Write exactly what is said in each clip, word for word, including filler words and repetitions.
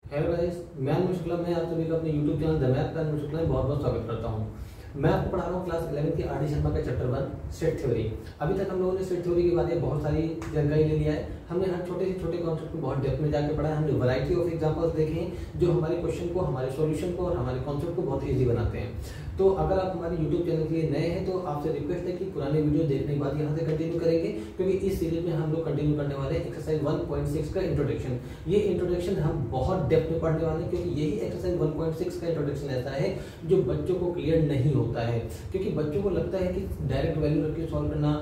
Hello guys, मैं अनमोल शुक्ला। मैं आप सभी का अपने YouTube channel the math Anmol Shukla में बहुत बहुत स्वागत करता हूं। मैं आपको पढ़ा रहा हूं क्लास इलेवन की आर डी शर्मा का चैप्टर वन सेट थ्योरी। अभी तक हम लोगों ने सेट थ्योरी के बारे में बहुत सारी जानकारी ले लिया है। हमने हर छोटे से छोटे कॉन्सेप्ट को बहुत डेप्थ में जाकर पढ़ा है। हमने वैरायटी ऑफ एग्जांपल्स देखे हैं जो हमारे क्वेश्चन को, हमारे सॉल्यूशन को और हमारे कॉन्सेप्ट को बहुत ईजी बनाते हैं। तो अगर आप हमारे यूट्यूब चैनल के लिए नए हैं तो आपसे रिक्वेस्ट है कि पुराने वीडियो देखने के बाद यहाँ से कंटिन्यू करेंगे, क्योंकि इस सीरीज में हम लोग कंटिन्यू करने वाले हैं एक्सरसाइज वन पॉइंट सिक्स का इंट्रोडक्शन। ये इंट्रोडक्शन हम बहुत डेप्थ में पढ़ने वाले हैं, क्योंकि यही एक्सरसाइज वन पॉइंट सिक्स का इंट्रोडक्शन ऐसा है जो बच्चों को क्लियर नहीं होता है। क्योंकि बच्चों को लगता है कि डायरेक्ट वैल्यू रख के सॉल्व करना,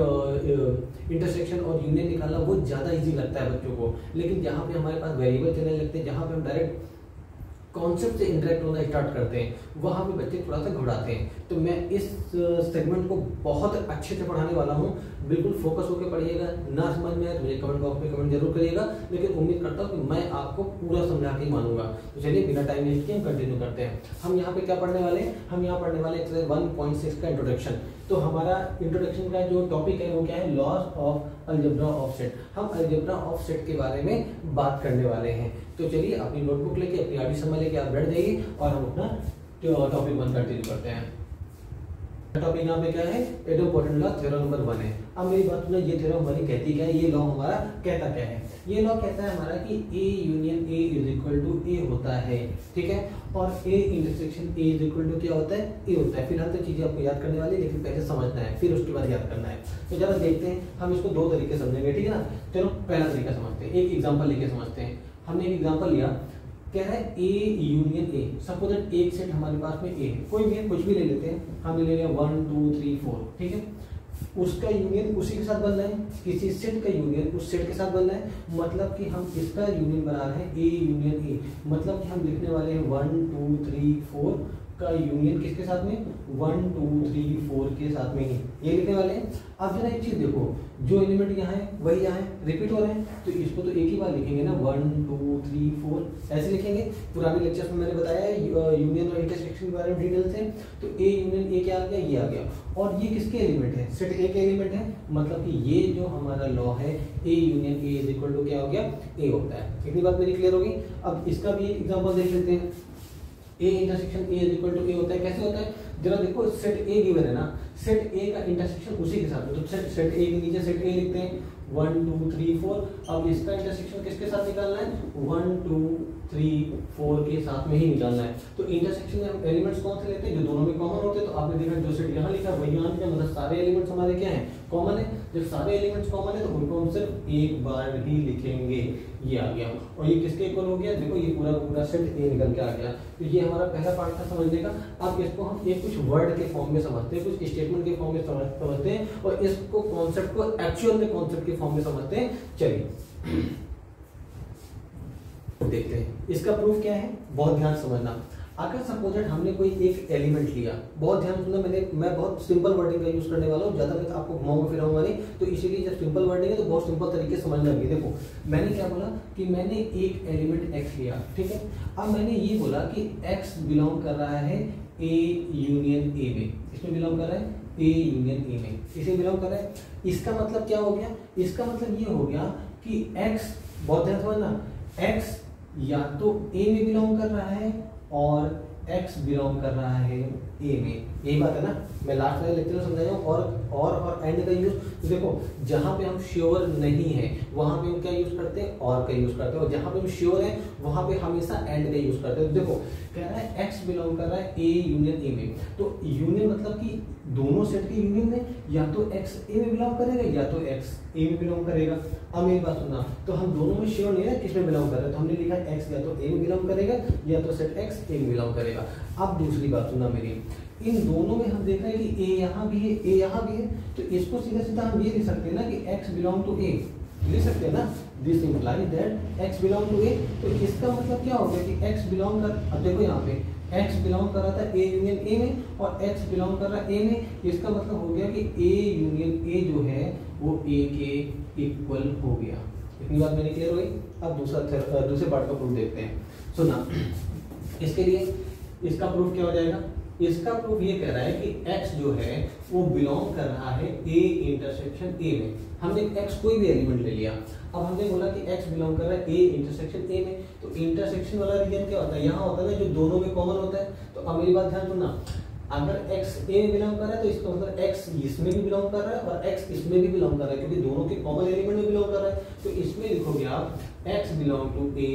इंटरसेक्शन और यूनियन निकालना वो ज्यादा इजी लगता है बच्चों को। लेकिन जहाँ पे हमारे पास वेरिएबल चलने लगते हैं, जहाँ पे हम डायरेक्ट कॉन्सेप्ट से इंटरेक्ट होना स्टार्ट करते हैं, वहां पे बच्चे थोड़ा सा घबराते हैं। तो मैं इस सेगमेंट को बहुत अच्छे से पढ़ाने वाला हूं। बिल्कुल फोकस होकर पढ़िएगा। ना समझ में आए तो मुझे कमेंट बॉक्स में कमेंट जरूर करिएगा, लेकिन उम्मीद करता हूं कि मैं आपको पूरा समझा के ही मानूंगा। तो चलिए बिना टाइम वेस्ट किए हम कंटिन्यू करते हैं। हम यहाँ पे क्या पढ़ने वाले हैं? हम यहाँ पढ़ने वाले एक्सरसाइज वन पॉइंट सिक्स का इंट्रोडक्शन। तो हमारा इंट्रोडक्शन का जो टॉपिक है वो क्या है? Laws of algebra of set. हम अलजेब्रा ऑफ सेट के बारे में बात करने वाले हैं। तो चलिए अपनी नोटबुक लेके, अपनी आर डी शर्मा लेके आप बैठ जाइए और हम अपना टॉपिक वन कंटिन्यू करते हैं। टॉपिक यहाँ पे क्या है? Idempotent law theorem number one है। अब मेरी बात सुनो, ये थ्योरम हमारी कहती क्या है? ये लॉ हमारा कहता क्या है? ये लॉ कहता है हमारा कि A union A is equal to A होता है, ठीक है। और A intersection A is equal to क्या होता है? ए होता है। फिलहाल तो चीजें आपको याद करने वाली, लेकिन पहले समझना है, फिर उसके बाद याद करना है। तो जरा देखते हैं, हम इसको दो तरीके समझेंगे, ठीक है ना। चलो पहला तरीका समझते हैं, एक एग्जाम्पल लेके समझते हैं। हमने एक एग्जाम्पल लिया, कह रहा है A union A. Suppose that एक सेट हमारे पास में ए है, कोई भी है, कुछ भी ले लेते हैं। हमने ले लिया वन टू थ्री फोर, ठीक है। उसका यूनियन उसी के साथ बन रहा है, किसी सेट का यूनियन उस सेट के साथ बन रहा है। मतलब कि हम इसका यूनियन बना रहे हैं ए यूनियन ए। मतलब कि हम लिखने वाले हैं वन टू थ्री फोर का यूनियन किसके साथ में? वन टू थ्री फोर के साथ में ही ये लिखने वाले हैं। अब जरा एक चीज देखो, जो एलिमेंट यहाँ है वही यहाँ है, रिपीट हो रहे हैं, तो इसको तो एक ही बार लिखेंगे ना, वन टू थ्री फोर ऐसे लिखेंगे। पुराने लेक्चर्स में मैंने बताया है यूनियन और इंटरसेक्शन के बारे में डिटेल से। तो ए यूनियन ए क्या आ गया? ये आ गया। और ये किसके एलिमेंट है? सेट ए के एलिमेंट है। मतलब कि ये जो हमारा लॉ है A union A is equal to क्या हो गया? ए होता है। इतनी बात मेरी क्लियर होगी। अब इसका भी एग्जाम्पल देख लेते हैं। A intersection A is equal to A होता है। कैसे होता है? जरा देखो, सेट ए गिवन है ना, सेट ए का इंटरसेक्शन उसी के साथ में, तो सेट सेट ए के नीचे सेट ए लिखते हैं, वन टू थ्री फोर। अब इसका इंटरसेक्शन किसके साथ निकालना है? वन टू थ्री फोर के साथ में ही निकालना है। तो इंटरसेक्शन में एलिमेंट्स कौन से लेते हैं? जो दोनों में कॉमन होते हैं। तो आपने देखा जो सेट यहाँ लिखा वही यहाँ लिखा, मतलब सारे एलिमेंट्स हमारे क्या हैं? कॉमन है। जब सारे एलिमेंट्स कॉमन है तो उनको हम सिर्फ एक बार ही लिखेंगे। ये आ गया। और ये किसके इक्वल हो गया? देखो, ये पूरा पूरा सेट ए निकल के आ गया। तो ये हमारा पहला पार्ट था समझने का। अब इसको हम एक कुछ वर्ड के फॉर्म में समझते हैं, कुछ स्टेटमेंट के फॉर्म में समझते हैं, और इसको कॉन्सेप्ट को एक्चुअल में कॉन्सेप्ट के फॉर्म में समझते हैं। चलिए देखते हैं इसका प्रूफ क्या है। बहुत ध्यान समझना। अगर सपोज दैट हमने कोई एक एलिमेंट लिया, बहुत ध्यान सुनना, मैंने मैं बहुत सिंपल वर्डिंग का यूज करने वाला हूँ, ज्यादा मैं तो आपको घुमाऊंगा फिराऊंगा नहीं। तो इसीलिए जब सिंपल वर्डिंग है तो बहुत सिंपल तरीके से समझना चाहिए। देखो, मैंने क्या बोला कि मैंने एक एलिमेंट एक्स लिया, ठीक है। अब मैंने ये बोला कि एक्स बिलोंग कर रहा है ए यूनियन ए में। इसमें बिलोंग कर रहा है ए यूनियन ए में, इसे बिलोंग कर रहा है। इसका मतलब क्या हो गया? इसका मतलब ये हो गया कि एक्स, बहुत ध्यान समझना, एक्स या तो ए में बिलोंग कर रहा है और x बिलोंग कर रहा है a में। यही बात है ना, मैं लास्ट वाले लेक्चर में समझाया हूँ। और और और एंड का यूज, तो देखो जहां पे हम श्योर नहीं है वहां पे हम क्या यूज करते हैं? और का यूज करते हैं। और जहां पे हम श्योर है वहां पे हमेशा एंड का यूज करते हैं। तो देखो, कह रहा है x बिलोंग कर रहा है a यूनियन a में। तो यूनियन मतलब कि दोनों सेट के यूनियन में या तो x a में बिलोंग करेगा या तो x a में बिलोंग करेगा। अब मेरी बात सुनना, तो हम दोनों में श्योर नहीं है किसमें बिलोंग कर रहे हैं, तो हमने लिखा है x या तो a में बिलोंग करेगा या तो सेट x a में बिलोंग करेगा। अब दूसरी बात सुनना मेरी, इन दोनों में हम देख रहे हैं कि a यहाँ भी है, a यहाँ भी है। तो इसको सीधा सीधा हम ये लिख सकते हैं ना कि x बिलोंग टू a, लिख सकते हैं ना, this implies that x belong to a। तो इसका मतलब क्या हो गया कि x बिलोंग कर, अब देखो यहाँ पे x बिलोंग कर रहा था a यूनियन a में और x बिलोंग कर रहा है a में। इसका मतलब हो गया कि a यूनियन a जो है वो a के इक्वल हो गया। इतनी बात मेरी क्लियर हो गई। अब दूसरा दूसरे पार्ट का प्रूफ देखते हैं। सुना, इसके लिए इसका प्रूफ क्या हो जाएगा? इसका प्रूफ ये कह रहा है कि x जो है वो बिलोंग कर रहा है a इंटरसेक्शन a में। हमने x कोई भी एलिमेंट ले लिया, अब हमने बोला कि x बिलोंग कर रहा है a इंटरसेक्शन a में, तो इंटरसेक्शन वाला रीजन क्या होता है, यहाँ होता है ना जो दोनों में कॉमन होता है। तो अब मेरी बात ध्यान सुनना, अगर x a में बिलोंग कर रहा है तो इसका मतलब x इसमें भी बिलोंग कर रहा है और x इसमें भी बिलोंग कर रहा है, क्योंकि दोनों के कॉमन एलिमेंट में बिलोंग कर रहा है। तो इसमें लिखोगे आप x belong to a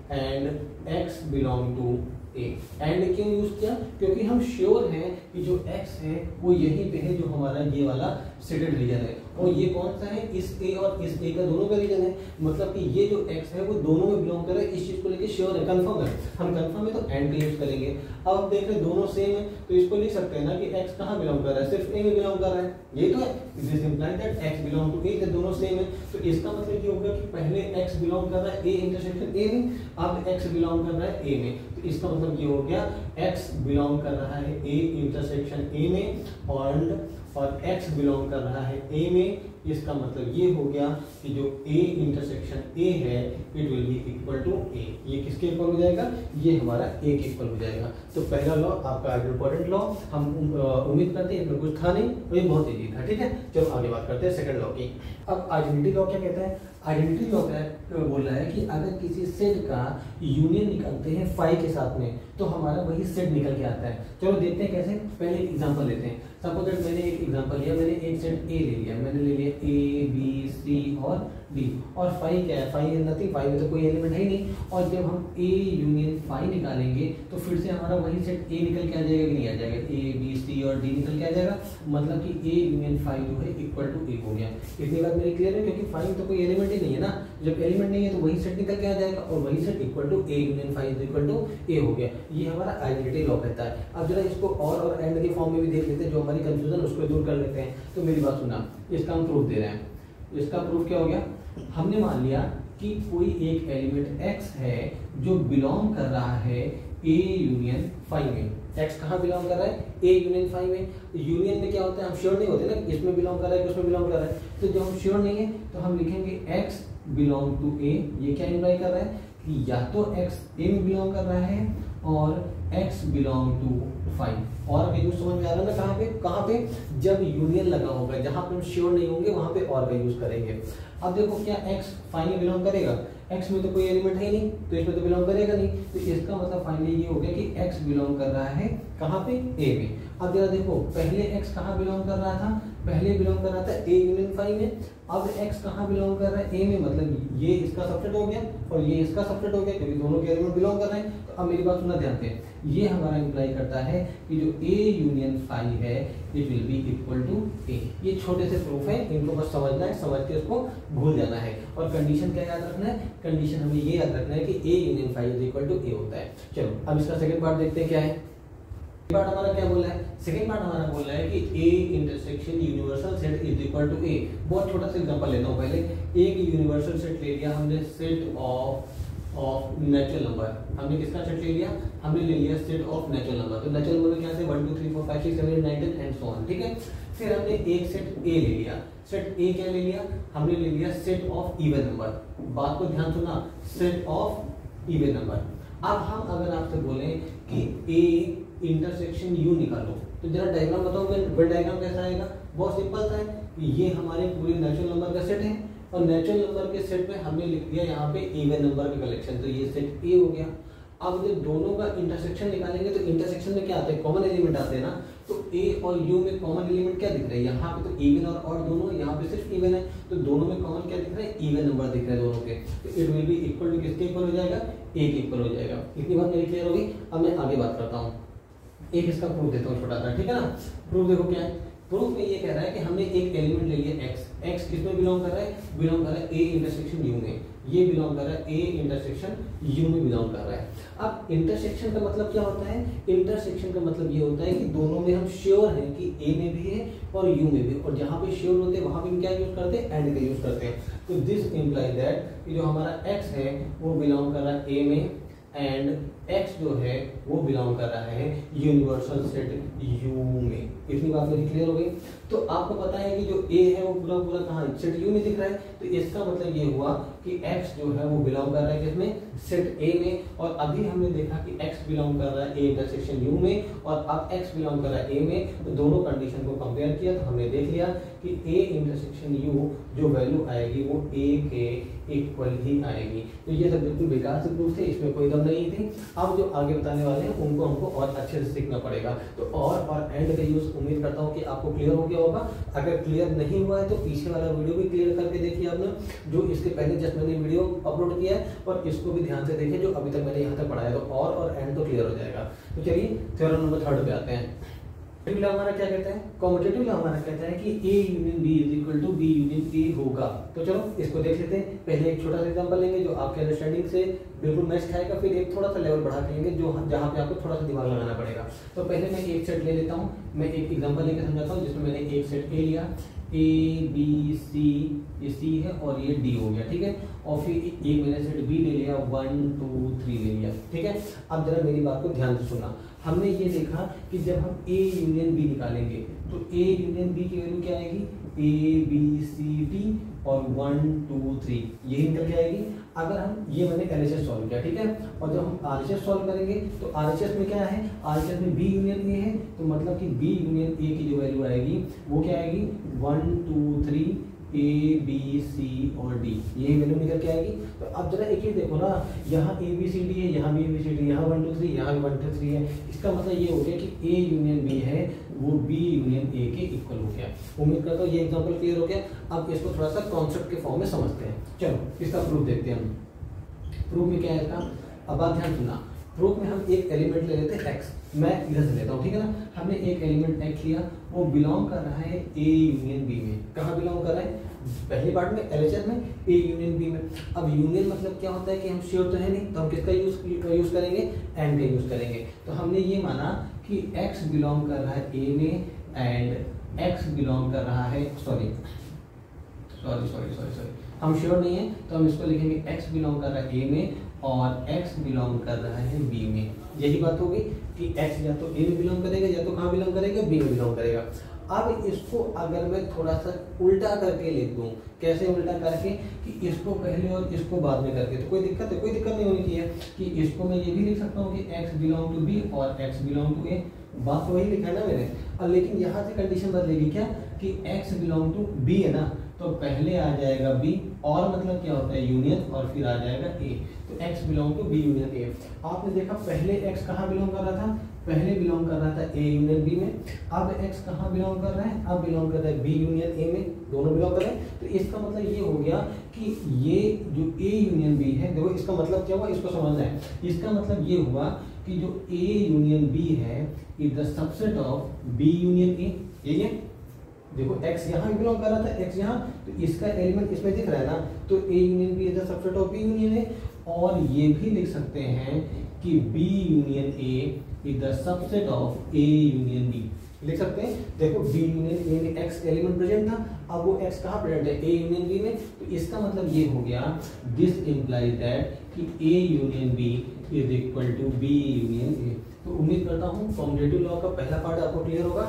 and x belong to a। And क्यों यूज किया, क्योंकि हम श्योर हैं कि जो x है वो यहीं पे है, जो हमारा ये वाला सेटेड रीजन है, और ये कौन सा है, इस a और इस a का दोनों का रीजन है। मतलब कि ये जो x है वो दोनों में बिलोंग कर रहा है, इस चीज को लेके श्योर है, कंफर्म है। हम कंफर्म है तो एंड का यूज करेंगे। अब हम देख रहे हैं दोनों सेम है, तो इसको लिख सकते हैं ना कि x कहाँ बिलोंग कर रहा है, सिर्फ a में बिलोंग कर रहा है, ये तो है। This implies that x belong to a, दोनों सेम है। तो इसका मतलब ये होगा कि पहले x बिलोंग कर रहा है a इंटरसेक्शन a में, अब x बिलोंग कर रहा है a में। तो इसका मतलब ये हो गया x बिलोंग कर रहा है a इंटरसेक्शन a में और और x बिलोंग कर रहा है a में। इसका मतलब ये हो गया कि जो a इंटरसेक्शन a है it will be equal to a। ये किसके इक्वल हो जाएगा, ये हमारा a के इक्वल हो जाएगा। तो पहला लॉ आपका इंपॉर्टेंट लॉ, हम उम्मीद करते हैं इसमें कुछ था नहीं और ये बहुत इजी था, ठीक है। चलो आगे बात करते हैं सेकंड लॉ की। अब आइडेंटिटी लॉ क्या कहता है, आइडेंटिटी लॉ क्या बोल रहा है कि अगर किसी सेट का यूनियन निकालते हैं फाई के साथ में तो हमारा वही सेट निकल के आता है। चलो देखते हैं कैसे, पहले एक एग्जांपल लेते हैं। सपोज दैट मैंने एक एग्जांपल लिया, मैंने एक सेट ए ले लिया, मैंने ले लिया ए बी सी और डी, और फाई क्या है, फाई इज नथिंग, फाई में तो कोई एलिमेंट है ही नहीं। और जब हम ए यूनियन फाई निकालेंगे तो फिर से हमारा वही सेट ए निकल के आ जाएगा कि नहीं आ जाएगा, ए बी सी और डी निकल के आ जाएगा। मतलब कि ए यूनियन फाई जो है इक्वल टू ए हो गया। इतनी बात मेरी क्लियर है, क्योंकि फाई में तो कोई एलिमेंट ही नहीं है ना, जब एलिमेंट नहीं है तो वही सेट निकल के आ जाएगा और वही set equal to A union phi is equal to A हो गया। ये हमारा आइडेंटिटी लॉ कहता है। अब जरा इसको और और एंड के फॉर्म में भी देख लेते हैं, जो हमारी कंफ्यूजन उसको दूर कर लेते हैं। तो मेरी बात सुना, इसका हम प्रूफ दे रहे हैं। इसका प्रूफ क्या हो गया, हमने मान लिया कि कोई एक एलिमेंट x है जो बिलोंग कर रहा है a यूनियन फाई में। x कहाँ बिलोंग कर रहा है, a यूनियन फाई में। यूनियन में क्या होता है, हम श्योर नहीं होते ना इसमें बिलोंग कर रहा है कि उसमें बिलोंग कर रहा है। तो जब हम श्योर नहीं है तो हम लिखेंगे x बिलोंग टू a। ये क्या इंप्लाई कर रहा है कि या तो x a में बिलोंग कर रहा है और x बिलोंग टू फाई। और का यूज समझ में आ रहा है ना, कहाँ पे कहाँ पे, जब यूनियन लगा होगा, जहां पे हम श्योर नहीं होंगे वहां पे और का यूज करेंगे। अब देखो क्या x फाई में बिलोंग करेगा, x में तो कोई एलिमेंट है नहीं तो इसमें तो बिलोंग करेगा नहीं। तो इसका मतलब फाइनली ये हो गया कि x बिलोंग कर रहा है कहाँ पे, a में। अब जरा देखो पहले x कहाँ बिलोंग कर रहा था, पहले बिलोंग कर रहा था a यूनियन फाई में। अब x कहाँ बिलोंग कर रहा है, a में, मतलब ये इसका सबसेट हो गया और ये इसका सबसेट हो गया, क्योंकि दोनों के एलिमेंट बिलोंग कर रहे हैं। तो अब मेरी बात सुनना ध्यान से, ये हमारा इंप्लाई करता है कि जो a यूनियन फाई है it will be equal to a। ये छोटे से प्रूफ है, इनको बस समझना है, समझ के इसको भूल जाना है। और कंडीशन क्या याद रखना है, कंडीशन हमें ये याद रखना है कि a union phi is equal to a होता है। चलो अब इसका सेकंड पार्ट देखते हैं क्या है। पार्ट हमारा क्या बोल रहा है, सेकंड पार्ट हमारा बोल रहा है कि a intersection universal set is equal to a। बहुत छोटा सा एग्जांपल लेता हूं। पहले एक यूनिवर्सल सेट ले लिया हमने, set of of natural number. हमने किसका सेट ले लिया, हमने ले लिया सेट ऑफ नेचुरल नंबर। तो नेचुरल नंबर क्या से one two three four five six seven eight nine ten and so on, ठीक है। फिर हमने एक सेट a ले लिया, सेट a क्या ले लिया, हमने ले लिया सेट ऑफ इवन नंबर। बात को ध्यान सुनना, सेट ऑफ इवन नंबर। अब हम अगर आपसे बोलें कि a इंटरसेक्शन u निकालो, तो जरा डायग्राम बताओ, वेन डायग्राम कैसा आएगा। बहुत सिंपल सा है, ये हमारे पूरे नेचुरल नंबर का सेट है और नेचुरल नंबर के सेट में हमने लिख दिया यहाँ पे इवन नंबर का कलेक्शन, तो ये सेट a हो गया। अब जब दोनों का इंटरसेक्शन निकालेंगे तो इंटरसेक्शन में क्या आता है, कॉमन एलिमेंट आते हैं ना। तो a और u में कॉमन एलिमेंट क्या दिख रहा है, यहाँ पे तो इवन और ऑड दोनों, यहाँ पे सिर्फ इवन है, तो दोनों में कॉमन क्या दिख रहा है, इवन नंबर दिख रहा है दोनों के। तो it will be equal to किसके इक्वल हो जाएगा, a के इक्वल हो जाएगा। इतनी बात मेरी क्लियर होगी। अब मैं आगे बात करता हूँ, एक इसका प्रूफ देता हूँ छोटा सा, ठीक है ना। प्रूफ देखो क्या है, प्रूफ में ये कह रहा है कि हमने एक एलिमेंट ले लिया x, x किसमें बिलोंग कर रहा है, बिलोंग कर रहा है a इंटरसेक्शन u में। ये बिलोंग कर रहा है a इंटरसेक्शन u में बिलोंग कर रहा है। अब इंटरसेक्शन का मतलब क्या होता है, इंटरसेक्शन का मतलब ये होता है कि दोनों में हम श्योर हैं कि a में भी है और u में भी, और जहाँ पे श्योर होते हैं वहां पे क्या यूज करते हैं, एंड का यूज करते हैं। तो दिस इंप्लाई दैट कि जो हमारा x है वो बिलोंग कर रहा है a में एंड x जो है वो बिलोंग कर रहा है यूनिवर्सल सेट u में। इतनी बात मेरी क्लियर हो गई। तो आपको पता है कि जो a है वो पूरा पूरा कहाँ सेट u में दिख रहा है। तो इसका मतलब ये हुआ कि x जो है वो बिलोंग कर रहा है किसमें, सेट A में। और अभी हमने देखा कि x बिलोंग कर रहा है A इंटरसेक्शन U में और अब x बिलोंग कर रहा है A में, तो दोनों कंडीशन को कंपेयर किया तो हमने देख लिया कि A इंटरसेक्शन U जो वैल्यू आएगी वो A के इक्वल ही आएगी। तो ये सब बिल्कुल बेकार से प्रूफ थे, इसमें कोई दम नहीं थी। अब जो आगे बताने वाले हैं उनको हमको और अच्छे से सीखना पड़ेगा। तो और और एंड का यूज उम्मीद करता हूँ कि आपको क्लियर हो गया होगा। अगर क्लियर नहीं हुआ है तो पीछे वाला वीडियो भी क्लियर करके देखिए आपने, जो इसके पहले जस्ट मैंने वीडियो अपलोड किया है, और इसको भी ध्यान से देखिए जो अभी तक मैंने यहाँ तक पढ़ाया। तो और और एंड तो क्लियर हो जाएगा। तो चलिए थ्योरम नंबर थर्ड पे आते हैं। कॉम्यूटेटिव लॉ हमारा क्या कहता है, कॉम्यूटेटिव लॉ हमारा कहता है कि A union B is equal to B union A होगा। तो चलो इसको देख लेते हैं। पहले एक छोटा सा एग्जांपल लेंगे जो आपके अंडरस्टैंडिंग से बिल्कुल मैच खाएगा, फिर एक थोड़ा सा लेवल बढ़ा के लेंगे जो जहां पे आपको थोड़ा सा दिमाग लगाना पड़ेगा। तो पहले मैं एक सेट ले लेता हूं, मैं एक एग्जांपल लेकर समझाता हूं जिसमें मैंने एक सेट A लिया, A B C, ये C है और ये D हो गया, ठीक है। और फिर एक मैंने सेट B ले लिया, वन टू थ्री ले लिया, ठीक है। अब जरा मेरी बात को ध्यान से सुनना। हमने ये देखा कि जब हम A यूनियन B निकालेंगे तो A यूनियन B की वैल्यू क्या आएगी, A B C D और वन टू थ्री यही निकल के आएगी। अगर हम ये मैंने L H S सॉल्व किया, ठीक है, और जब हम R H S सॉल्व करेंगे तो R H S में क्या है, R H S में B यूनियन A है, तो मतलब कि B यूनियन A की जो वैल्यू आएगी वो क्या आएगी, one two three A B C और D, यही वैल्यू निकल के आएगी। तो अब जरा एक ही देखो ना, यहाँ A B C D है, यहाँ भी A B C D, यहाँ वन टू थ्री, यहाँ भी वन टू थ्री है। इसका मतलब ये हो गया कि A यूनियन B है वो B यूनियन A के इक्वल हो गया। उम्मीद करता हूँ ये एग्जांपल क्लियर हो गया। अब इसको थोड़ा सा कॉन्सेप्ट के फॉर्म में समझते हैं। चलो इसका प्रूफ देखते हैं हम। प्रूफ में क्या है इसका, अब आप ध्यान सुनना। प्रूफ में हम एक एलिमेंट ले लेते हैं x, मैं इधर से लेता हूँ, ठीक है ना। हमने एक एलिमेंट x लिया, वो बिलोंग कर रहा है A यूनियन B में। कहाँ बिलोंग कर रहा है, पहली पार्ट में L H S में, A यूनियन B में। अब यूनियन मतलब क्या होता है कि हम श्योर तो है नहीं, तो हम किसका यूज यूज करेंगे, एंड का यूज करेंगे। तो हमने ये माना कि x बिलोंग कर रहा है A में एंड x बिलोंग कर रहा है, sorry sorry sorry sorry sorry हम श्योर नहीं है, तो हम इसको लिखेंगे x बिलोंग कर रहा है A में और x बिलोंग कर रहा है B में। यही बात होगी कि x या तो A में बिलोंग करेगा या तो कहाँ बिलोंग करेगा, B में बिलोंग करेगा। अब इसको अगर मैं थोड़ा सा उल्टा करके लिख दूं, कैसे उल्टा करके कि इसको पहले और इसको बाद में करके, तो कोई दिक्कत है, कोई दिक्कत नहीं होनी चाहिए कि इसको मैं ये भी लिख सकता हूँ कि x बिलोंग टू B और x बिलोंग टू A। बात तो वही लिखा है ना मैंने। अब लेकिन यहाँ से कंडीशन बदलेगी क्या कि x बिलोंग टू B है ना, तो पहले आ जाएगा B, और मतलब क्या होता है यूनियन, और फिर आ जाएगा A। तो x belong to B union A। आपने देखा पहले x कहाँ बिलोंग कर रहा था, पहले बिलोंग कर रहा था A यूनियन B में। अब x कहाँ बिलोंग कर रहा है, अब बिलोंग कर रहा है B यूनियन A में, दोनों बिलोंग कर रहे हैं। तो इसका मतलब ये हो गया कि ये जो A यूनियन B है, देखो इसका मतलब क्या हुआ, इसको समझना है। इसका मतलब ये हुआ कि जो A यूनियन B है is the subset of B union A। यही है, देखो x यहाँ बिलोंग कर रहा था, x यहाँ, तो इसका एलिमेंट इसमें दिख रहा है ना, तो A union B is the subset of B union A। और ये भी लिख सकते हैं कि B union A is the subset of A union B, लिख सकते हैं। देखो B यूनियन A में x एलिमेंट प्रेजेंट था, अब वो x कहाँ प्रेजेंट है, A यूनियन B में। तो इसका मतलब ये हो गया, दिस इंप्लाइज दैट कि A union B is equal to B union A। तो उम्मीद करता हूँ कॉम्यूटेटिव लॉ का पहला पार्ट आपको क्लियर होगा।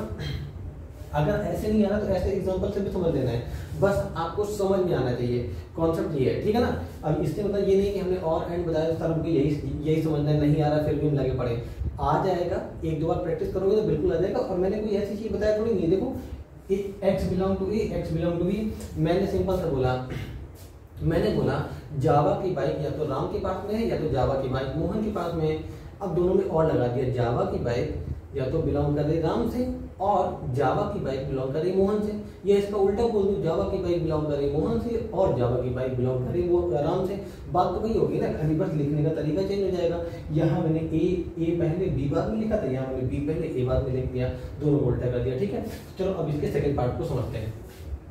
अगर ऐसे नहीं आना तो ऐसे एग्जांपल से भी समझ लेना है, बस आपको समझ में आना चाहिए। कॉन्सेप्ट ये है, ठीक है ना। अब इसके मतलब ये नहीं कि हमने और एंड बताया तो सर यही यही समझना है, नहीं आ रहा फिर भी हम लगे पड़े, आ जाएगा। एक दो बार प्रैक्टिस करोगे तो बिल्कुल आ जाएगा। और मैंने कोई ऐसी चीज बताया थोड़ी नहीं, देखो x belong to A, x belong to B, मैंने सिंपल सा बोला, मैंने बोला जावा की बाइक या तो राम के पास में है या तो जावा की बाइक मोहन के पास में है। अब दोनों में और लगा दिया, जावा की बाइक या तो बिलोंग कर रही राम से और जावा की बाइक बिलोंग कर रही मोहन से। ये इसका उल्टा बोल दूं, जावा की बाइक बिलोंग कर रही मोहन से और जावा की बाइक बिलोंग कर रही वो राम से। बात तो वही होगी ना, खाली बस लिखने का तरीका चेंज हो जाएगा। यहाँ मैंने ए ए पहले बी बाद में लिखा था, यहाँ मैंने बी पहले ए बाद में लिख दिया, दोनों को उल्टा कर दिया, ठीक है। चलो अब इसके सेकंड पार्ट को समझते हैं।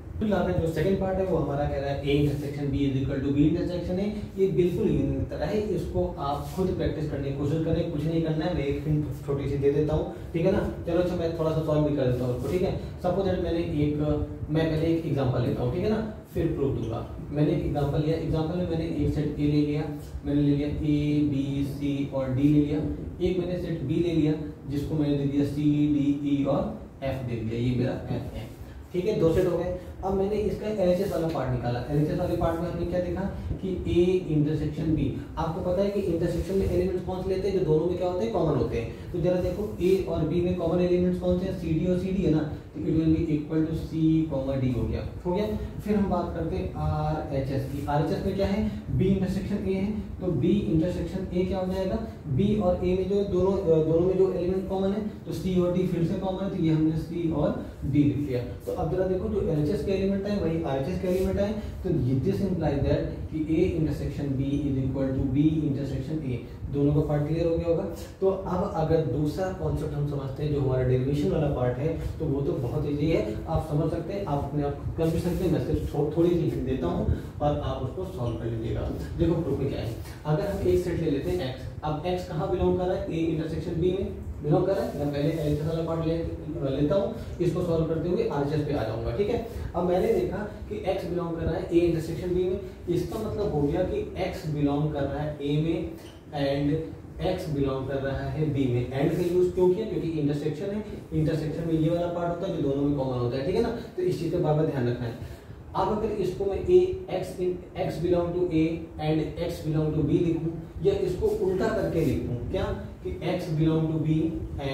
जो सेकंड पार्ट है वो हमारा कह रहा है A intersection B is equal to B intersection है। ये बिल्कुल यूनियन की तरह है, इसको आप खुद प्रैक्टिस करने की कोशिश करें, कुछ नहीं करना है। मैं एक हिंट छोटी सी दे देता हूँ, ठीक है ना। चलो अच्छा मैं थोड़ा सा सॉल्व भी कर देता हूँ उसको, ठीक है। सपोज दैट मैंने एक मैं पहले एक एग्जांपल लेता हूँ, ठीक है ना, फिर प्रूफ दूंगा। मैंने एक एग्जांपल लिया, एग्जांपल में मैंने एक सेट ए ले लिया, मैंने ले लिया ए बी सी और डी ले लिया। एक मैंने सेट बी ले लिया जिसको मैंने दे दिया सी डी ई और एफ दे दिया, ये मेरा एफ है, ठीक है। दो सेट हो गए। अब मैंने इसका एलएचएस वाला पार्ट निकाला। एलएचएस वाले पार्ट में हमने क्या देखा कि ए इंटरसेक्शन बी। आपको पता है कि इंटरसेक्शन में एलिमेंट्स कौन से लेते हैं, जो दोनों में क्या होते हैं, कॉमन होते हैं। तो जरा देखो ए और बी में कॉमन एलिमेंट्स कौन से हैं, सी डी और सी डी है ना, तो it will be equal to C comma D हो गया हो गया फिर हम बात करते हैं आर एच एस की। आर एच एस में क्या है, बी इंटरसेक्शन ए है, तो बी इंटरसेक्शन ए क्या हो जाएगा, बी और ए में जो दोनों दोनों में जो एलिमेंट कॉमन है, तो सी और डी फिर से कॉमन है, तो ये हमने सी और डी लिख लिया। तो अब जरा देखो जो एलएचएस के एलिमेंट है वही आरएचएस के एलिमेंट है, तो दिस इंप्लाइज दैट कि A intersection B is equal to B intersection A. दोनों का पार्ट क्लियर हो गया होगा। तो अब अगर दूसरा कॉन्सेप्ट हम समझते हैं जो हमारा डेरिवेशन वाला पार्ट है, तो वो तो बहुत ईजी है, आप समझ सकते हैं, आप अपने आप कर भी सकते हैं। मैं सिर्फ थो, थोड़ी सी हिंट देता हूँ और आप उसको सॉल्व कर लीजिएगा। देखो प्रूफ में क्या है, अगर हम एक सेट ले लेते हैं एक्स, अब एक्स कहाँ बिलोंग कर रहा है, ए इंटरसेक्शन बी में बिलोंग कर रहा है। मैं पहले एलएचएस वाला पार्ट ले लेता हूँ, इसको सॉल्व करते हुए आरएचएस पे आ जाऊंगा, ठीक है। अब मैंने देखा कि एक्स बिलोंग कर रहा है ए इंटरसेक्शन बी में, इसका मतलब हो गया कि एक्स बिलोंग कर रहा है ए में एंड एक्स बिलोंग कर रहा है बी में। एंड का यूज क्यों किया, क्योंकि इंटरसेक्शन है, इंटरसेक्शन में ये वाला पार्ट होता है जो दोनों में कॉमन होता है, ठीक है ना। तो इस चीज का बार बार ध्यान रखना है। अब अगर इसको मैं A x in x belong to A and x belong to B लिखूं, या इसको उल्टा करके लिखूं, क्या कि x belong to B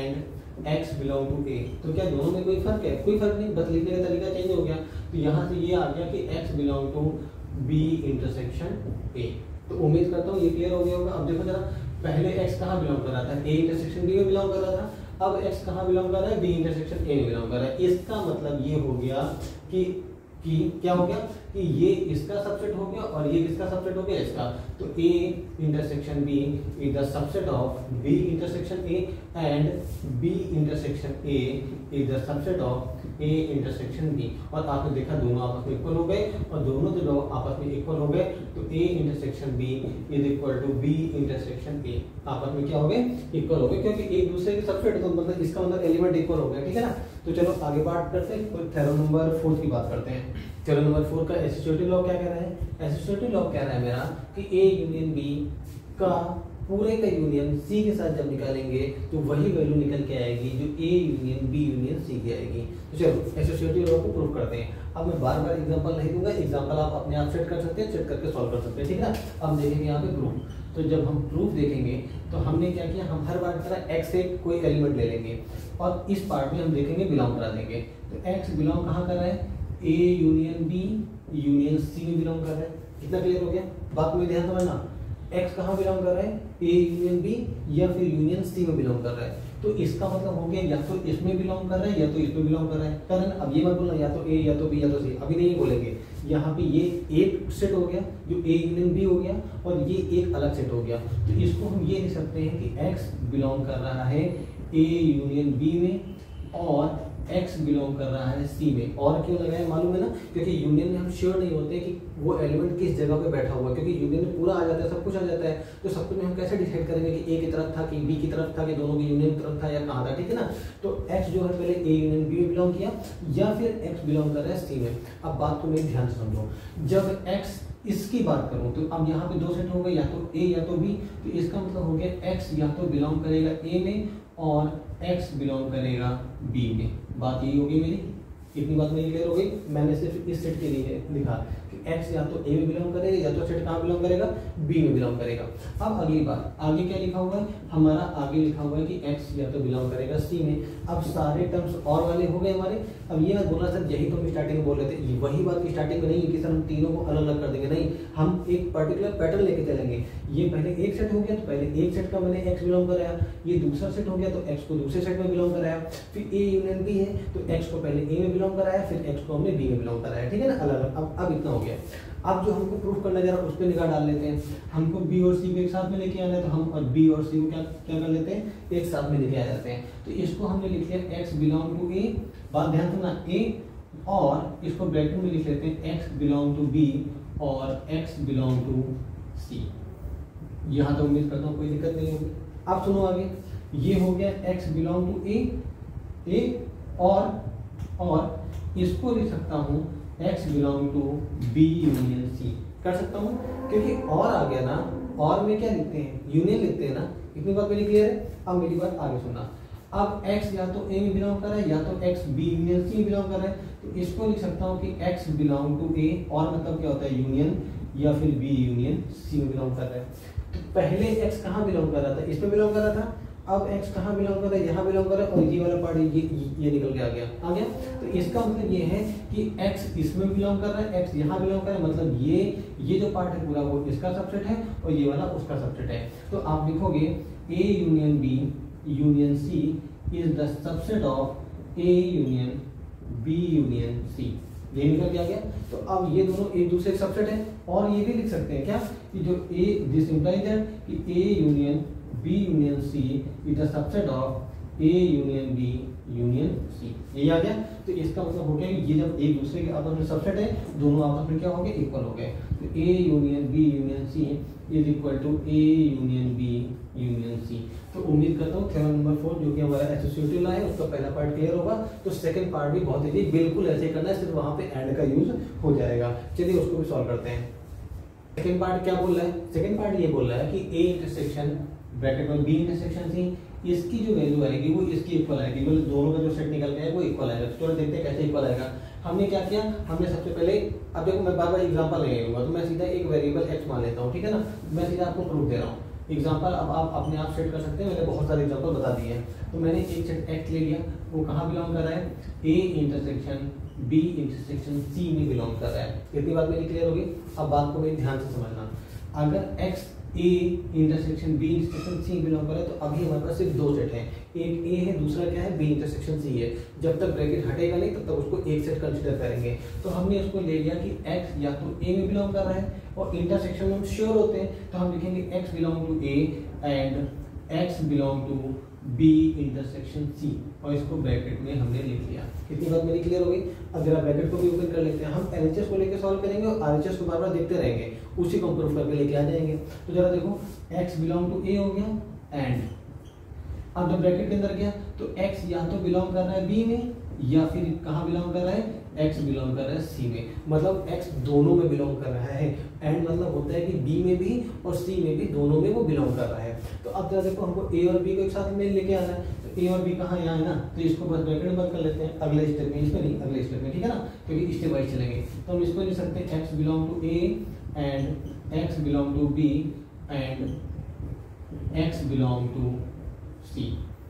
and x belong to A, तो क्या दोनों में कोई फर्क है, कोई फर्क नहीं, बस लिखने का तरीका चेंज हो गया। तो यहाँ से ये आ गया कि x belong to B intersection A. तो उम्मीद करता हूँ ये क्लियर हो गया होगा। अब देखो जरा, पहले एक्स कहाँ बिलोंग कर रहा था, ए इंटरसेक्शन बी में बिलोंग कर रहा था, अब एक्स कहाँ बिलोंग कर रहा है, बी इंटरसेक्शन ए में बिलोंग कर रहा है। इसका मतलब ये हो गया कि कि क्या हो गया कि ये इसका सबसेट हो गया और ये किसका सबसेट हो गया, इसका। तो A intersection B is the subset of B intersection A and B intersection A is the subset of A intersection B। और आपने देखा दोनों आपस में इक्वल हो गए, और दोनों जो आपस में इक्वल हो गए तो A intersection B is equal to B intersection A। आपस में क्या हो गए, इक्वल हो गए, क्योंकि एक दूसरे के सबसेट, तो मतलब इसका मतलब एलिमेंट इक्वल हो गया, ठीक है ना। तो चलो आगे बात करते हैं, थ्योरम नंबर फोर की बात करते हैं। थ्योरम नंबर फोर का एसोसिएटिव लॉ क्या कह रहा है, एसोसिएटिव लॉ कह रहा है मेरा कि ए यूनियन बी का पूरे का यूनियन सी के साथ जब निकालेंगे तो वही वैल्यू निकल के आएगी जो A union B union C की आएगी। तो चलो एसोसिएटिव लॉ को प्रूव करते हैं। अब मैं बार बार एग्जांपल नहीं दूंगा, एग्जांपल आप अपने आप सेट कर सकते हैं, सेट करके सॉल्व कर सकते हैं, ठीक है ना। अब देखेंगे यहाँ पे प्रूफ। तो जब हम प्रूफ देखेंगे तो हमने क्या किया, हम हर बार की तरह एक्स से कोई एलिमेंट ले लेंगे और इस पार्ट में हम देखेंगे बिलोंग करा देंगे। तो एक्स बिलोंग कहाँ कर रहा है, A union B union C में बिलोंग कर रहा है। कितना क्लियर हो गया, बात में ध्यान समझना। एक्स कहाँ बिलोंग कर रहा है, ए यूनियन बी या फिर यूनियन सी में बिलोंग कर रहा है। तो इसका मतलब हो गया या तो इसमें बिलोंग कर रहा है या तो इसमें बिलोंग कर रहा है, कारण अब ये मत बोलना या तो ए या तो बी या तो सी, अभी नहीं बोलेंगे। यहाँ पे ये एक सेट हो गया जो ए यूनियन बी हो गया और ये एक अलग सेट हो गया। तो इसको हम ये लिख सकते हैं कि एक्स बिलोंग कर रहा है ए यूनियन बी में और एक्स बिलोंग कर रहा है सी में। और क्यों लगाया मालूम है ना, क्योंकि यूनियन में हम श्योर नहीं होते कि वो एलिमेंट किस जगह पे बैठा हुआ है, क्योंकि यूनियन में पूरा आ जाता है, सब कुछ आ जाता है। तो सब कुछ में हम कैसे डिसाइड करेंगे कि ए की तरफ था कि बी की तरफ था कि दोनों की यूनियन की तरफ था या कहाँ था, ठीक है ना। तो एक्स जो है पहले ए यूनियन बी में बिलोंग किया या फिर एक्स बिलोंग कर रहा है सी में। अब बात को मेरी ध्यान से समझो, जब एक्स इसकी बात करूं तो अब यहाँ पे दो सेट हो गए, या तो ए या तो बी। तो इसका मतलब हो गया एक्स या तो बिलोंग करेगा ए में और एक्स बिलोंग करेगा बी में। बात यही होगी मेरी, इतनी बात मेरी क्लियर हो गई। मैंने सिर्फ इस सेट के लिए लिखा कि एक्स या तो ए में बिलोंग करेगा या तो सेट कहाँ बिलोंग करेगा, बी में बिलोंग करेगा। अब अगली बात, आगे क्या लिखा हुआ है हमारा, आगे लिखा हुआ है कि एक्स या तो बिलोंग करेगा सी में। अब सारे टर्म्स और वाले हो गए हमारे। अब ये मत बोलना सर यही तो हम स्टार्टिंग में बोल रहे थे, वही बात की स्टार्टिंग में नहीं है कि सर हम तीनों को अलग अलग कर देंगे, नहीं, हम एक पर्टिकुलर पैटर्न लेके चलेंगे। ये पहले एक सेट हो गया तो पहले एक सेट का मैंने एक्स बिलोंग कराया, ये दूसरा सेट हो गया तो एक्स को दूसरे सेट में बिलोंग कराया, फिर ए यूनियन बी है तो एक्स को पहले ए में बिलोंग कराया, फिर एक्स को हमने बी में बिलोंग कराया, ठीक है ना, अलग अलग। अब अब इतना हो गया। अब जो हमको प्रूफ करना जरा उस पर निगाह डाल लेते हैं। हमको बी और सी को एक साथ में लेके आना है, तो हम और बी और सी को क्या क्या कर लेते हैं, एक साथ में लेके आ जाते हैं। तो इसको हमने लिख लिया एक्स बिलोंग टू ए, बात ध्यान सुनना, ए, और इसको ब्रैकेट में लिख लेते हैं एक्स बिलोंग टू बी और एक्स बिलोंग टू सी। यहाँ तो उम्मीद करता हूँ कोई दिक्कत नहीं होगी। अब सुनो आगे, ये हो गया x belong to A A और और इसको लिख सकता हूँ x belong to B union C, कर सकता हूँ क्योंकि और आ गया ना, और में क्या लिखते हैं, यूनियन लिखते हैं ना। इतनी बात मेरी क्लियर है। अब मेरी बात आगे सुनना। अब x या तो a में बिलोंग कर रहा है या तो x b यूनियन c में बिलोंग कर रहा है, तो इसको लिख सकता हूँ कि x बिलोंग टू a, और मतलब क्या होता है यूनियन, या फिर b यूनियन c में बिलोंग कर रहा है। तो पहले x कहाँ बिलोंग कर रहा था, इसमें बिलोंग कर रहा था, अब x कहाँ बिलोंग कर रहा है, यहाँ बिलोंग कर रहा है, और ये वाला पार्ट ये ये निकल के आ गया आ गया तो इसका मतलब ये है कि x इसमें बिलोंग कर रहा है, x यहाँ बिलोंग कर रहा है, मतलब ये ये जो पार्ट है पूरा वो इसका सबसेट है और ये वाला उसका सबसेट है। तो आप लिखोगे a union b union c is the subset of a union b union c, ये निकल के आ गया। तो अब ये दोनों एक दूसरे के सबसेट है, और ये भी लिख सकते हैं क्या कि जो a दिस इंप्लाइज दैट कि a union b union c is the subset of a union b union c, ये आ गया। तो इसका मतलब हो गया कि ये जब एक दूसरे के आपस में सबसेट है, दोनों आपस में क्या हो गए, इक्वल हो गए। तो a union b union c is equal to a union b union c। तो उम्मीद करता हूँ थ्योरम नंबर फोर जो कि हमारा एसोसिएटिव लॉ है उसका पहला पार्ट क्लियर होगा। तो सेकंड पार्ट भी बहुत इजी, बिल्कुल ऐसे करना है, सिर्फ वहां पे एंड का यूज हो जाएगा। चलिए उसको भी सॉल्व करते हैं। सेकंड पार्ट क्या बोल रहा है, सेकंड पार्ट ये बोल रहा है कि a इंटरसेक्शन ब्रैकेट में b इंटरसेक्शन c, इसकी जो वैल्यू आएगी वो इसकी इक्वल आएगी, मतलब दोनों का जो सेट निकल गया है वो इक्वल आएगा। तो चलो देखते हैं कैसे इक्वल आएगा। हमने क्या किया, हमने सबसे पहले, अब देखो मैं बार बार एग्जांपल ले लूंगा, तो मैं सीधा एक वेरिएबल x मान लेता हूँ, ठीक है ना, मैं सीधा आपको प्रूफ दे रहा हूँ। एग्जांपल अब आप अपने आप सेट कर सकते हैं, मैंने बहुत सारे एग्जांपल बता दिए हैं। तो मैंने एक सेट x ले लिया, वो कहाँ बिलोंग कर रहा है, a intersection b intersection c में बिलोंग कर रहा है। इतनी बात मेरी क्लियर होगी। अब बात को मेरी ध्यान से समझना, अगर x a intersection b intersection c belong कर रहा है तो अभी हमारे पास सिर्फ दो सेट हैं, एक a है दूसरा क्या है b इंटरसेक्शन c है। जब तक ब्रैकेट हटेगा नहीं तब तक उसको एक सेट कंसीडर करेंगे। तो हमने उसको ले लिया कि x या तो a में बिलोंग कर रहा है, और इंटरसेक्शन में हम श्योर होते हैं तो हम लिखेंगे x belong to a and x belong to b intersection c, और इसको ब्रैकेट में हमने लिख लिया। कितनी बात मेरी क्लियर हो गई। अब जरा ब्रैकेट को भी ओपन कर लेते हैं। हम एलएचएस को लेकर सॉल्व करेंगे और आरएचएस को बार बार देखते रहेंगे, उसी को प्रूफ करके लेके आ जाएंगे। तो जरा देखो x बिलोंग टू a हो गया, एंड अब जब ब्रैकेट के अंदर गया तो x या तो बिलोंग कर रहा है b में, या फिर कहाँ बिलोंग कर रहा है, x बिलोंग कर रहा है c में, मतलब x दोनों में बिलोंग कर रहा है। एंड मतलब होता है कि b में भी और c में भी, दोनों में वो बिलोंग कर रहा है। तो अब जरा देखो हमको a और b को एक साथ में लेके आना है, तो a और b कहाँ यहाँ है ना, तो इसको बस ब्रैकेट में बंद कर लेते हैं अगले स्टेप में, इसमें नहीं अगले स्टेप में, ठीक है ना, क्योंकि स्टेप वाइज चलेंगे। तो हम इसको लिख सकते हैं x belong to a and x belong to b and x belong to c।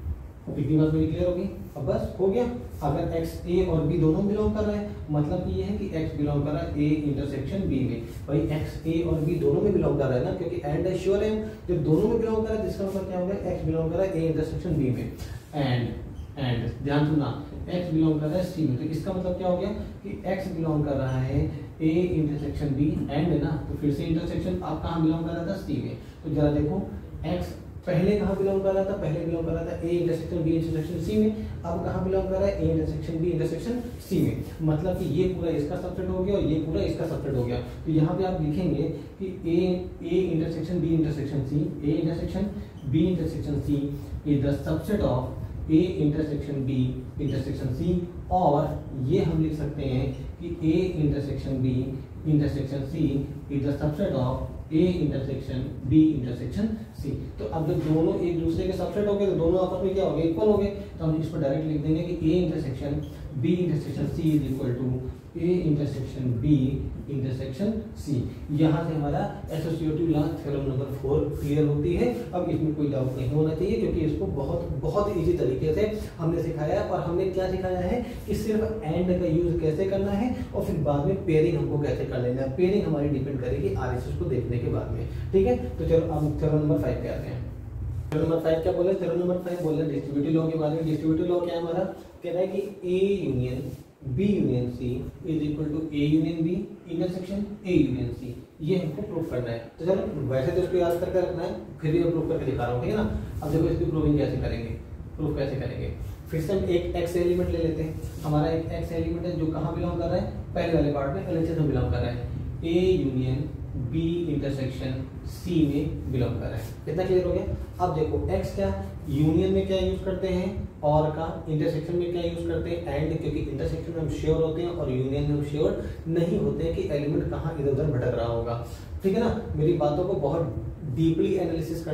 इतनी बात मेरी क्लियर होगी। अब बस हो गया। अगर x a और b दोनों बिलोंग कर रहे हैं, मतलब ये है कि x बिलोंग कर रहा है a इंटरसेक्शन b में। भाई x a और b दोनों में बिलोंग कर रहा है ना, क्योंकि एंड है श्योर है, जब दोनों में बिलोंग कर रहा है जिसका मतलब क्या होगा, x बिलोंग कर रहा है a इंटरसेक्शन b में, एंड एंड ध्यान सुनना x बिलोंग कर रहा है c में। तो इसका मतलब क्या हो गया कि x बिलोंग कर रहा है a इंटरसेक्शन b, एंड है ना, तो फिर से इंटरसेक्शन आप कहाँ बिलोंग कर रहा था, c में। तो जरा देखो x पहले कहाँ बिलोंग कर रहा था, पहले बिलोंग कर रहा था a intersection b intersection c में, अब कहाँ बिलोंग कर रहा है a intersection b intersection c में, मतलब कि ये पूरा इसका सबसेट हो गया और ये पूरा इसका सबसेट हो गया। तो यहाँ पे आप लिखेंगे कि a a intersection b intersection c, a intersection b intersection c is the subset of a intersection b intersection c, और ये हम लिख सकते हैं कि a intersection b intersection c is the subset of a intersection b intersection c। तो अब जब दोनों एक दूसरे के सबसेट हो गए तो दोनों आपस में क्या हो गए, इक्वल हो गए। तो हम इसको डायरेक्ट लिख देंगे कि a intersection b intersection c is equal to a intersection b intersection c। यहाँ से हमारा associative law theorem number four clear होती है। अब इसमें कोई डाउट नहीं होना चाहिए, क्योंकि इसको बहुत बहुत इजी तरीके से हमने सिखाया है। और हमने क्या सिखाया है कि सिर्फ एंड का यूज कैसे करना है, और फिर बाद में पेयरिंग हमको कैसे कर लेना है। पेयरिंग हमारी डिपेंड करेगी आरएचएस को देखने के बाद में, ठीक है। तो चलो अब थ्योरम नंबर फाइव पे आते हैं। थ्योरम नंबर फाइव क्या बोले, थ्योरम नंबर फाइव बोले डिस्ट्रीब्यूटिव लॉ के बारे में। डिस्ट्रीब्यूटिव लॉ क्या है हमारा, कह रहा है कि a union b union c is equal to a union b intersection a union c, ये हमको प्रूफ करना है। तो चलो वैसे तो इसको याद करके रखना है, फिर भी मैं प्रूफ करके दिखा रहा हूँ, ठीक है ना। अब देखो इसकी प्रूविंग कैसे करेंगे, प्रूफ कैसे करेंगे। फिर से हम एक x एलिमेंट ले लेते हैं। हमारा एक x एलिमेंट है जो कहाँ बिलोंग कर रहा है, पहले वाले पार्ट में एलएचएस में बिलोंग कर रहा है, a union b intersection c में बिलोंग कर रहा है। कितना क्लियर हो गया। अब देखो x क्या, यूनियन में क्या यूज करते हैं, और का, इंटरसेक्शन में क्या यूज करते हैं, एंड, क्योंकि इंटरसेक्शन में हम श्योर होते हैं और यूनियन में हम श्योर नहीं होते हैं कि एलिमेंट कहाँ इधर उधर भटक रहा होगा, ठीक है ना। मेरी बातों को बहुत डीपली एनालिसिस करना,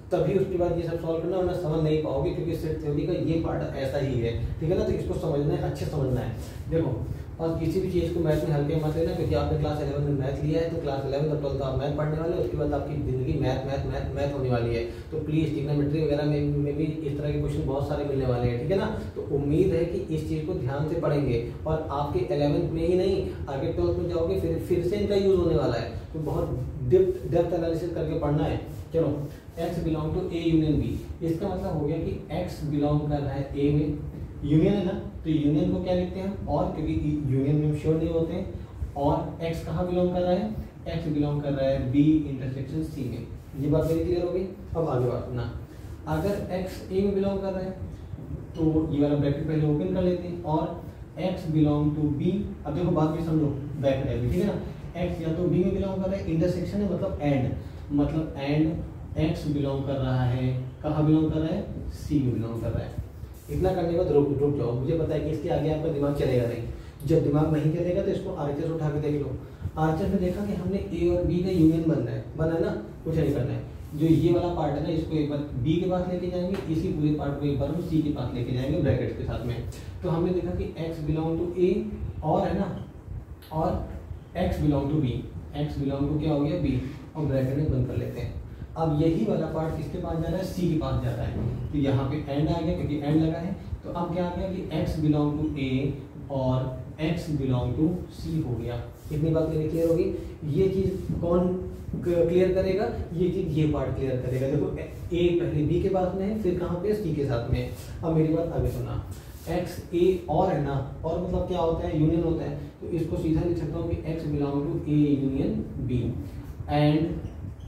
तभी उसके बाद ये सब सॉल्व करना, वरना समझ नहीं पाओगे, क्योंकि सेट थ्योरी का ये पार्ट ऐसा ही है, ठीक है ना। तो इसको समझना है, अच्छे समझना है। देखो, और किसी भी चीज़ को मैथ में हल्के मत लेना, क्योंकि आपने क्लास इलेवन में मैथ लिया है, तो क्लास इलेवन और ट्वेल्थ आप मैथ पढ़ने वाले हो, उसके बाद आपकी जिंदगी मैथ मैथ मैथ मैथ होने वाली है। तो प्लीज़ ट्रिग्नोमेट्री वगैरह में, में भी इस तरह के क्वेश्चन बहुत सारे मिलने वाले हैं, ठीक है ना। तो उम्मीद है कि इस चीज़ को ध्यान से पढ़ेंगे, और आपके इलेवंथ में ही नहीं, आगे ट्वेल्थ में जाओगे फिर फिर से इनका यूज़ होने वाला है। तो बहुत डेप्थ डेप्थ एनालिसिस करके पढ़ना है। चलो, x belong to A union B, इसका मतलब हो गया कि x बिलोंग कर रहा है ए में, यूनियन है ना, तो यूनियन को क्या लिखते हैं हम, और, क्योंकि यूनियन में श्योर नहीं होते हैं। और x कहाँ बिलोंग कर रहा है, x बिलोंग कर रहा है b इंटरसेक्शन c में। ये बात मेरी क्लियर हो गई। अब आगे बात करना, अगर x a में बिलोंग कर रहा है तो ये वाला ब्रैकेट पहले ओपन कर लेते हैं, और x बिलोंग टू b, अब देखो बात भी समझो, ब्रैकेट है, ठीक है ना। x या तो b में बिलोंग कर रहा है, इंटरसेक्शन है मतलब एंड, मतलब एंड x बिलोंग कर रहा है, कहाँ बिलोंग कर रहा है, c में बिलोंग कर रहा है। इतना करने के बाद रुक रुक जाओ, मुझे पता है कि इसके आगे आपका दिमाग चलेगा नहीं। जब दिमाग नहीं चलेगा तो इसको आरएचएस उठा के देख लो। आरएचएस में देखा कि हमने ए और बी का यूनियन बनना है, बना है ना, कुछ नहीं करना है। जो ये वाला पार्ट है ना, इसको एक बार बी के पास लेके जाएंगे, इसी पूरे पार्ट को एक बार हम सी के पास लेके जाएंगे ब्रैकेट के साथ में। तो हमने देखा कि एक्स बिलोंग टू ए, और है ना, और x belong to B, x belong to क्या हो गया, बी, और ब्रैकेट में बंद कर लेते हैं। अब यही वाला पार्ट किसके पास जा रहा है, सी के पास जा रहा है। तो यहाँ पे एंड आ गया, क्योंकि एंड लगा है। तो अब क्या आ गया कि x बिलोंग टू ए और x बिलोंग टू सी हो गया। इतनी बात मेरी क्लियर होगी। ये चीज कौन क्लियर करेगा, ये चीज ये पार्ट क्लियर करेगा। देखो, a पहले b के पास में है, फिर कहाँ पे, c के साथ में। अब मेरी बात आगे सुना, x a और है ना, और मतलब क्या होता है, यूनियन होता है। तो इसको सीधा लिख सकता हूँ कि x belong to a union b, and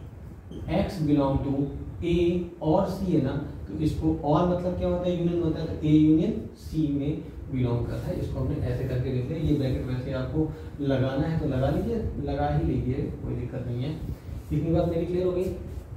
x belong to a और c है ना, तो इसको और मतलब क्या होता है, यूनियन होता है, तो a यूनियन c में बिलोंग करता है। इसको हमने ऐसे करके लिख लिया। ये ब्रैकेट वैसे आपको लगाना है तो लगा लीजिए, लगा ही लीजिए, कोई दिक्कत नहीं है। इतनी बात मेरी क्लियर हो गई।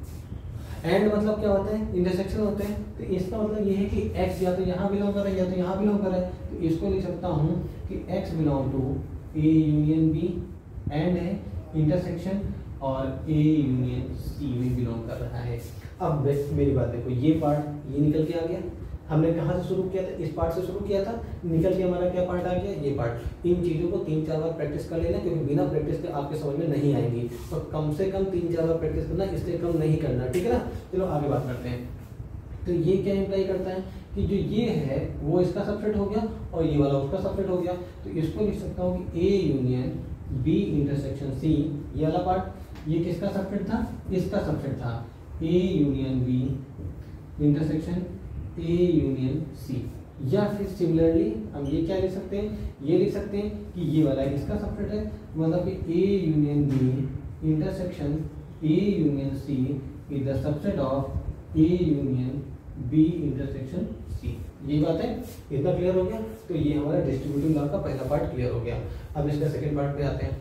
एंड मतलब क्या होता है, इंटरसेक्शन होते हैं। तो इसका मतलब ये है कि x या तो यहाँ बिलोंग कर रहा है या तो यहाँ बिलोंग कर रहा है। तो इसको लिख सकता हूँ कि x belong to a union b, and है इंटरसेक्शन, और a यूनियन c में बिलोंग कर रहा है। अब मेरी बात देखो, ये पार्ट ये निकल के आ गया। हमने कहाँ से शुरू किया था, इस पार्ट से शुरू किया था, निकल के हमारा क्या पार्ट आ गया, ये पार्ट। इन चीज़ों को तीन चार बार प्रैक्टिस कर लेना, क्योंकि बिना प्रैक्टिस के आपके समझ में नहीं आएंगी। और कम से कम तीन चार बार प्रैक्टिस करना, इससे कम नहीं करना, ठीक है ना। चलो आगे बात करते हैं। तो ये क्या इम्प्लाई करता है कि जो ये है वो इसका सबसेट हो गया, और ये वाला उसका सबसेट हो गया। तो इसको लिख सकता हूँ कि A union B intersection C, ये वाला पार्ट ये किसका सबसेट था, इसका सबसेट था। A union B intersection A union C, या फिर सिमिलरली हम ये क्या लिख सकते हैं, ये लिख सकते हैं कि ये वाला इसका सबसेट है, मतलब कि A union B intersection A union C is the subset of A union B intersection C. ये बात है, इतना क्लियर हो गया। तो ये हमारा डिस्ट्रीब्यूटिव लॉ का पहला पार्ट क्लियर हो गया। अब इसका सेकंड पार्ट पे आते हैं।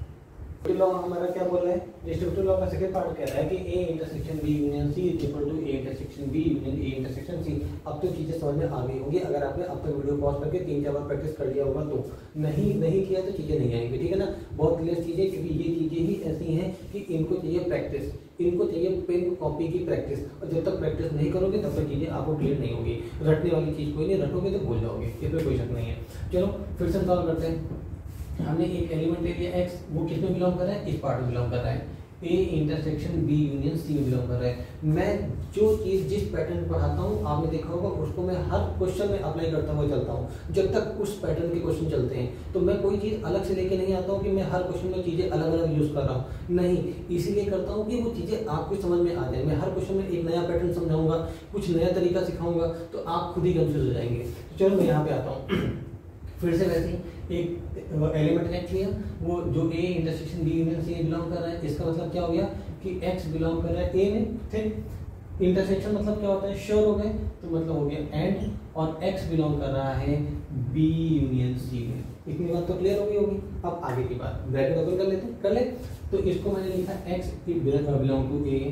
लॉ हमारा क्या बोल रहा है, डिस्ट्रीब्यूटिव लॉ का सेकंड पार्ट कह रहा है कि A intersection B union C is equal to A intersection B union A intersection C. अब तो चीजें समझ में आ गई होंगी, अगर आपने अब तक वीडियो पॉज करके तीन चार बार प्रैक्टिस कर लिया होगा। तो नहीं नहीं किया तो चीजें नहीं आएंगी, ठीक है ना। बहुत क्लियर चीजें, क्योंकि ये चीजें ही ऐसी हैं कि इनको चाहिए प्रैक्टिस, इनको चाहिए पेन कॉपी की प्रैक्टिस। और जब तक प्रैक्टिस नहीं करोगे तब तक चीजें आपको क्लियर नहीं होगी। रटने वाली चीज कोई नहीं, रटोगे तो भूल जाओगे, इसमें कोई शक नहीं है। चलो फिर से सॉल्व करते हैं। हमने एक एलिमेंट ले लिया x, वो किस में बिलोंग कर रहा है, इस पार्ट में बिलोंग कर रहा है। a intersection b union c में बिलोंग कर रहा है। मैं जो चीज जिस पैटर्न पढ़ाता हूँ, आपने देखा होगा, उसको मैं हर क्वेश्चन में अप्लाई करता हुआ चलता हूँ। जब तक उस पैटर्न के क्वेश्चन चलते हैं, तो मैं कोई चीज अलग से लेके नहीं आता हूँ कि मैं हर क्वेश्चन में चीजें अलग अलग यूज कर रहा हूँ। नहीं, इसीलिए करता हूँ कि वो चीजें आपको समझ में आ जाए। मैं हर क्वेश्चन में एक नया पैटर्न समझाऊंगा, कुछ नया तरीका सिखाऊंगा, तो आप खुद ही कंफ्यूज हो जाएंगे। चलो मैं यहाँ पे आता हूँ। फिर से वैसे ही एक एलिमेंट एक्स लिया, वो जो A intersection B union C belong कर रहा है। इसका मतलब क्या हो गया कि एक्स बिलोंग कर रहा है ए में, ठीक। इंटरसेक्शन मतलब क्या होता है, श्योर हो गए, तो मतलब हो गया एंड, और एक्स बिलोंग कर रहा है बी यूनियन सी में। इतनी बात तो क्लियर हो गई होगी। अब आगे की बात, ब्रैकेट ओपन कर लेते हैं, कर ले। तो इसको मैंने लिखा x belong to A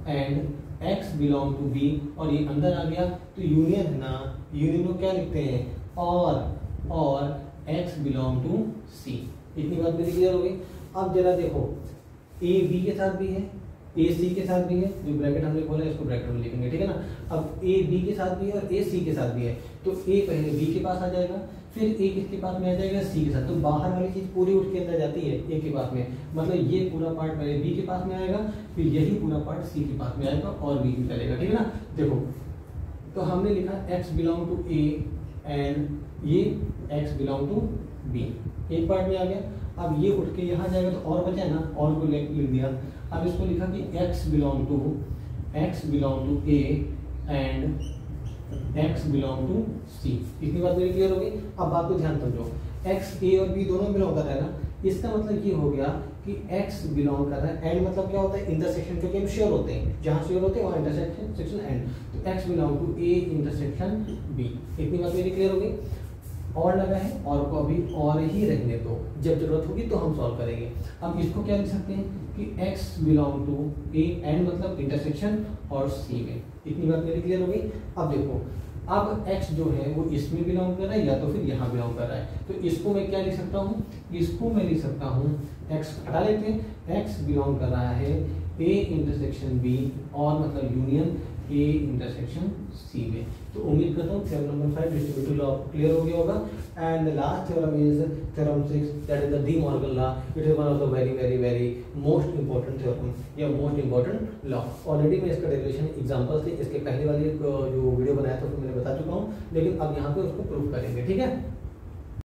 and x belong to B, और ये अंदर आ गया। तो यूनियन है ना, यूनियन को क्या लिखते हैं, और और x बिलोंग टू c। इतनी बात मेरी क्लियर हो गई। अब जरा देखो, a b के साथ भी है, ए सी के साथ भी है, जो ब्रैकेट हमने खोला है इसको ब्रैकेट में लिखेंगे, ठीक है ना। अब ए बी के साथ भी है और ए सी के साथ भी है, तो ए पहले बी के पास आ जाएगा, फिर ए किसके पास में आ जाएगा, सी के साथ। तो बाहर वाली चीज पूरी उठ के अंदर जाती है ए के पास में, मतलब ये पूरा पार्ट पहले बी के पास में आएगा, फिर यही पूरा पार्ट सी के पास में आएगा और बी में चलेगा, ठीक है ना। देखो तो हमने लिखा x belong to A and ये x बिलोंग टू बी, एक पार्ट में आ गया। अब ये उठ के यहाँ जाएगा तो और बचा है ना, और को लिख दिया। अब इसको लिखा कि x belong to x belong to A and x belong to C. इतनी बात मेरी क्लियर होगी। अब बात को ध्यान समझो, x ए और b दोनों बिलोंग कर रहा है ना, इसका मतलब ये हो गया कि x बिलोंग कर रहा है, एंड मतलब क्या होता है, इंटरसेक्शन, क्योंकि हम श्योर होते हैं जहां श्योर होते हैं वहां इंटरसेक्शन सेक्शन एंड। तो x belong to A intersection b। इतनी बात मेरी क्लियर होगी। और लगा है, और को अभी और ही रहने दो, जब जरूरत होगी तो हम सॉल्व करेंगे। अब इसको क्या लिख सकते हैं कि x belong to A and मतलब इंटरसेक्शन और c में। इतनी बात मेरी क्लियर होगी। अब देखो, अब x जो है वो इसमें बिलोंग कर रहा है या तो फिर यहाँ बिलोंग कर रहा है, तो इसको मैं क्या लिख सकता हूँ, इसको मैं लिख सकता हूँ x हटा लेते हैं, x बिलोंग कर रहा है a इंटरसेक्शन b और मतलब यूनियन a इंटरसेक्शन c में। तो उम्मीद करता हूँ theorem number five distributive law clear हो गया होगा। And the last theorem is theorem six, that is the De Morgan law. It is one of the very very very most important theorem या most important law. Already मैं इसका derivation example से इसके पहले वाली जो वीडियो बनाया था उसमें मैंने बता चुका हूँ, लेकिन अब यहाँ पे उसको प्रूफ करेंगे, ठीक है।